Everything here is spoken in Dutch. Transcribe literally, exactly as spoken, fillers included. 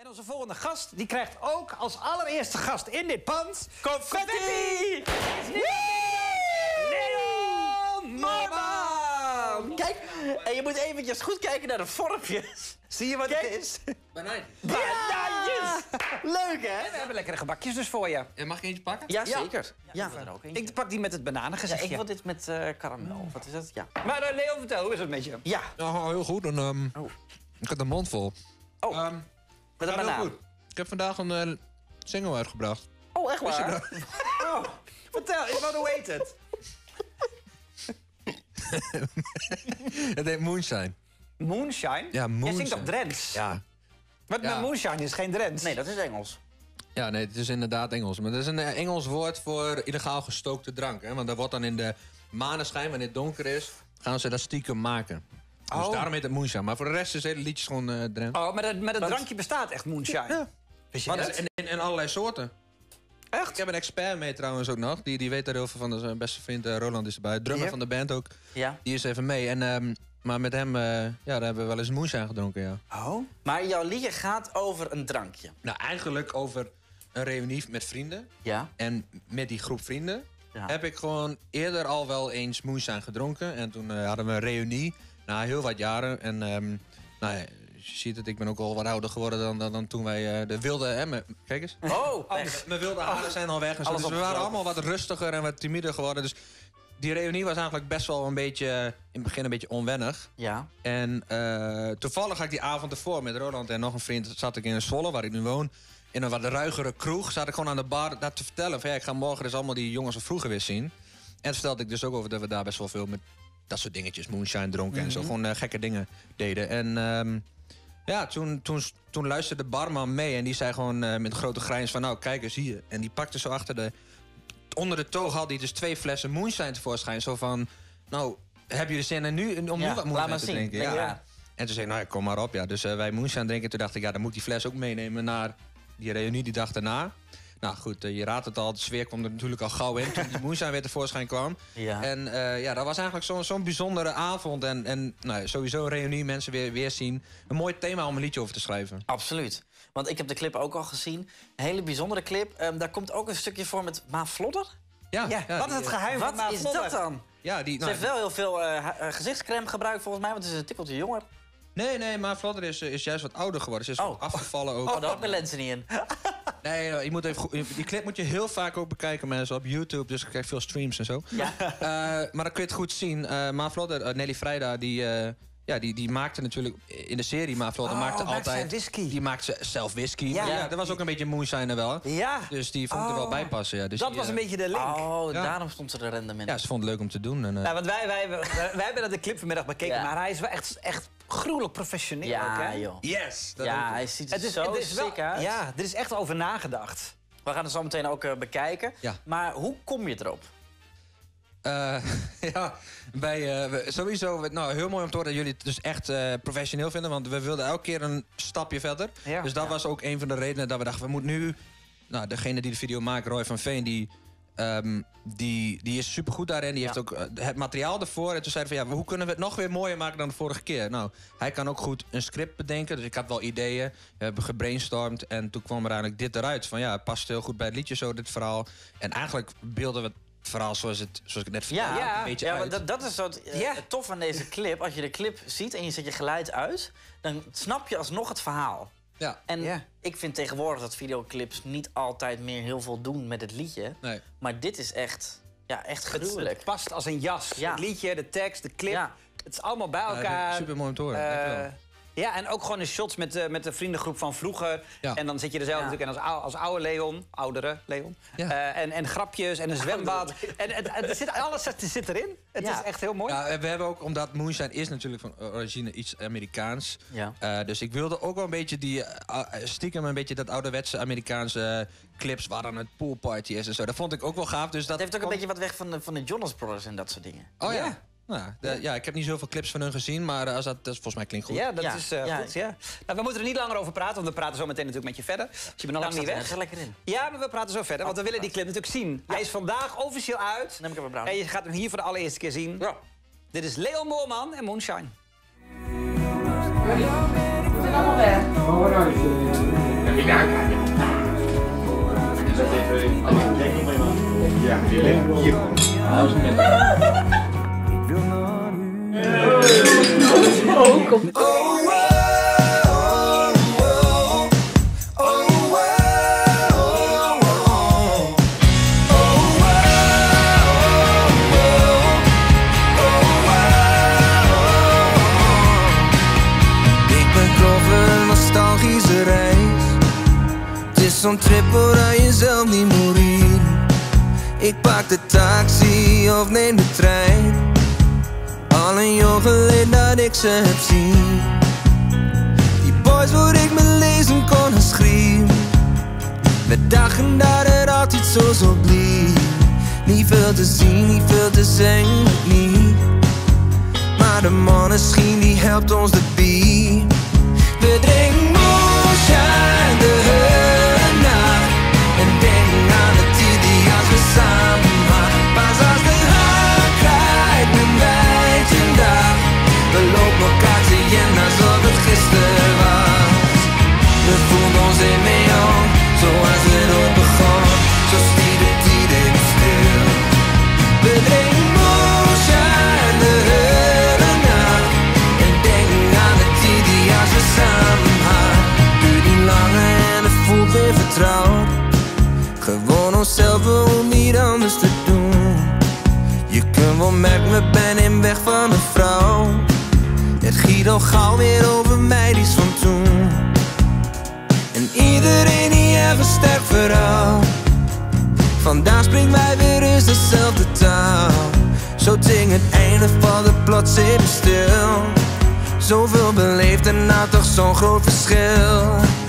En onze volgende gast, die krijgt ook als allereerste gast in dit pand... Confetti! Leon Moorman! Kijk, en je moet eventjes goed kijken naar de vormpjes. Zie je wat Kijk. het is? Banaantjes. Banaantjes! Leuk, hè? We hebben lekkere gebakjes dus voor je. Ja, mag ik eentje pakken? Ja, Ja. zeker. Ja, ja. Er ook eentje. Ik pak die met het Ja, bananengezichtje. ik wil dit met uh, karamel. Wat is dat? Ja. Maar uh, Leon, vertel, hoe is het met je? Ja. Ja, heel goed. En, um, Oh. Ik heb de mond vol. Oh, Ehm, met een gaat heel banaan. goed. Ik heb vandaag een uh, single uitgebracht. Oh, echt Wist je waar? dat? Oh, vertel, ik wou, hoe heet het? Het heet Moonshine. Moonshine? Ja, Moonshine. Jij zingt op Drents. Ja. Wat Ja. met Moonshine is geen Drents. Nee, dat is Engels. Ja, nee, het is inderdaad Engels. Maar dat is een uh, Engels woord voor illegaal gestookte drank. Hè? Want dat wordt dan in de maneschijn, wanneer het donker is, gaan ze dat stiekem maken. Dus Oh. daarom heet het Moonshine. Maar voor de rest is het hele liedje gewoon uh, Drents. Oh, maar dat, maar dat Wat? drankje bestaat echt, Moonshine. Ja. Wist je Maar dat? dat is in, in, in allerlei soorten. Echt? Ik heb een expert mee trouwens ook nog. Die, die weet daar heel veel van. Dat is mijn beste vriend uh, Roland is erbij. Drummer Ja. van de band ook. Ja. Die is even mee. En, um, maar met hem uh, ja, daar hebben we wel eens Moonshine gedronken, ja. Oh? Maar jouw liedje gaat over een drankje. Nou, eigenlijk over een reunie met vrienden. Ja. En met die groep vrienden Ja. heb ik gewoon eerder al wel eens Moonshine gedronken. En toen uh, hadden we een reunie na heel wat jaren. En um, nou ja, je ziet het, ik ben ook al wat ouder geworden dan, dan, dan toen wij uh, de wilde... Hè, me, kijk eens. Oh, Mijn- Mijn wilde haren zijn al weg en zo. Alles Dus we waren opgesloten. allemaal wat rustiger en wat timider geworden. Dus die reunie was eigenlijk best wel een beetje... in het begin een beetje onwennig. Ja. En uh, toevallig had ik die avond ervoor met Roland en nog een vriend... zat ik in Zwolle, waar ik nu woon. In een wat ruigere kroeg zat ik gewoon aan de bar dat te vertellen. Van, ja, ik ga morgen dus allemaal die jongens van vroeger weer zien. En toen vertelde ik dus ook over dat we daar best wel veel met dat soort dingetjes, moonshine dronken en zo. Gewoon uh, gekke dingen deden. En um, ja, toen, toen, toen luisterde de barman mee en die zei gewoon uh, met een grote grijns van... nou, kijk eens hier. En die pakte zo achter de... onder de toog had hij dus twee flessen moonshine tevoorschijn. Zo van, nou, heb je er zin in nu, om Ja, nu wat laat moonshine maar te zien. drinken? Ja. Ja. En toen zei ik, nou ja, kom maar op. Ja. Dus uh, wij moonshine drinken. Toen dacht ik, ja, dan moet die fles ook meenemen naar die reunie die dag daarna. Nou goed, uh, je raadt het al, de sfeer kwam er natuurlijk al gauw in toen die moonshine weer tevoorschijn kwam. Ja. En uh, ja, dat was eigenlijk zo'n zo'n bijzondere avond. En, en nou, sowieso een reunie, mensen weer, weer zien. Een mooi thema om een liedje over te schrijven. Absoluut. Want ik heb de clip ook al gezien. Een hele bijzondere clip. Um, daar komt ook een stukje voor met Ma Vlodder. Ja, Ja, wat is die, het uh, geheim van Wat Ma is Vlodder? dat dan? Ja, die, Ze nou, heeft wel heel veel uh, ha- uh, gezichtscrème gebruikt volgens mij, want ze is een tikkeltje jonger. nee, nee, maar Vlodder is, uh, is juist wat ouder geworden. Ze is Oh. wat afgevallen ook. Oh, daar had ik mijn lenzen niet in. Nee, uh, je moet even goed, die clip moet je heel vaak ook bekijken, mensen, op YouTube. Dus ik krijg veel streams en zo. Ja. Uh, maar dan kun je het goed zien. Uh, Ma Vlodder, uh, Nelly Vrijda, die, uh, ja, die, die maakte natuurlijk in de serie... Ma Vlodder Oh, maakte maakt zij altijd... whisky? Die maakte zelf whisky. Ja. Ja, dat was ook een beetje moonshine wel. Ja. Dus die vond ik er wel Oh. bij passen. Ja. Dus Dat die, was een uh, beetje de link. Oh, Ja. daarom stond ze er rendement. Ja, ze vond het leuk om te doen. En, uh, Nou, want wij, wij, wij, wij hebben de clip vanmiddag bekeken, Ja. maar hij is wel echt, echt gruwelijk professioneel ook, Ja, hè? joh. yes! Dat Ja, ook. hij ziet er Het is, zo het is wel, sick uit. ja, er is echt over nagedacht. We gaan het zo meteen ook uh, bekijken. Ja. Maar hoe kom je erop? Uh, ja, bij, uh, we- sowieso, we- nou, heel mooi om te horen dat jullie het dus echt uh, professioneel vinden. Want we wilden elke keer een stapje verder. Ja. Dus dat Ja. was ook een van de redenen dat we dachten, we moeten nu... Nou, degene die de video maakt, Roy van Veen, die, um, die, die is supergoed daarin. Die Ja. heeft ook uh, het materiaal ervoor. En toen zeiden we van, ja, hoe kunnen we het nog weer mooier maken dan de vorige keer? Nou, hij kan ook goed een script bedenken. Dus ik had wel ideeën. We hebben gebrainstormd. En toen kwam er eigenlijk dit eruit. Van ja, het past heel goed bij het liedje zo, dit verhaal. En eigenlijk beelden we het verhaal zoals, het, zoals ik het net vertelde. Ja, een beetje ja uit. want dat, dat is zo het, uh, Ja. het tof aan deze clip. Als je de clip ziet en je zet je geluid uit... dan snap je alsnog het verhaal. Ja. En Ja. ik vind tegenwoordig dat videoclips niet altijd meer heel veel doen met het liedje. Nee. Maar dit is echt, ja, echt Het, gruwelijk. het past als een jas. Ja. Het liedje, de tekst, de clip. Ja. Het is allemaal bij Ja, elkaar. super mooi om te horen. Eh, dankjewel. ja, en ook gewoon de shots met de, met de vriendengroep van vroeger. Ja. En dan zit je er zelf Ja. natuurlijk in als, ou- als oude Leon, oudere Leon. Ja. Eh, en, en grapjes en een zwembad. En het, het zit, alles zit, zit erin. Het Ja. is echt heel mooi. Ja, we hebben ook, omdat Moonshine is natuurlijk van origine iets Amerikaans. Ja. Uh, dus ik wilde ook wel een beetje die, uh, stiekem een beetje dat ouderwetse Amerikaanse clips waar dan het poolparty is en zo. Dat vond ik ook wel gaaf. Dus dat Het heeft ook een kwam- beetje wat weg van de, van de Jonas Brothers en dat soort dingen. Oh ja. Ja. Nou, de- ja, ik heb niet zoveel clips van hun gezien, maar uh, als dat, dat volgens mij klinkt goed. Ja, dat Ja. is eh, Ja. goed. Ja. Nou, we moeten er niet langer over praten, want we praten zo meteen natuurlijk met je verder. Dus je bent nog lang niet Staat weg. er lekker in. Ja, maar we praten zo verder, want we willen die clip natuurlijk zien. Hij is vandaag officieel uit. Neem ik even bruin. En je gaat hem hier voor de allereerste keer zien. Ja. Dit is Leon Moorman en Moonshine. We zijn allemaal weg. Zo'n trip waar je zelf niet moet rijden. Ik pak de taxi of neem de trein. Al een jaar geleden dat ik ze heb zien. Die boys waar ik me lezen kon en schreeuwen. We dachten dat het altijd zo zou blijven. Niet veel te zien, niet veel te zeggen, niet. Maar de maneschijn die helpt ons de beat. We drinken moonshine, de hele nacht. En denken aan de tijd die als we samen waren. Pas als de haan krijgt, een wijtje dag. We lopen elkaar te jen alsof het gisteren was. We voelden ons in mee jong, zoals het ooit begon. Zo stiet de tijd in stil. We drinken moonshine, de hele nacht. En denken aan de tijd die als we samen waren. Duurt niet langer en het voelt weer vertrouwd. Gewoon onszelf om niet anders te doen. Je kunt wel merken, we ben in weg van een vrouw. Het giet al gauw weer over mij, die is van toen. En iedereen die even sterk verhaal. Vandaag springt wij weer eens dezelfde taal. Zo ting het einde van de plots even stil. Zoveel beleefd en nou toch zo'n groot verschil.